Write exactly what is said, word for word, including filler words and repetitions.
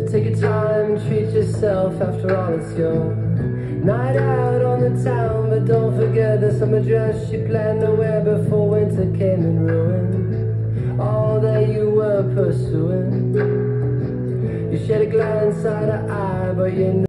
Take your time, treat yourself, after all it's your night out on the town. But don't forget the summer dress you planned to wear before winter came and ruined all that you were pursuing. You shed a glance eye to eye, but you know